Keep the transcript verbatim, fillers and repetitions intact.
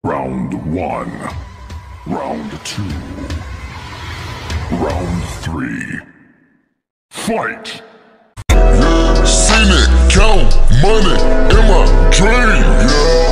Round one. Round two. Round three. Fight! Yeah, seen it, count money in my dream, yeah.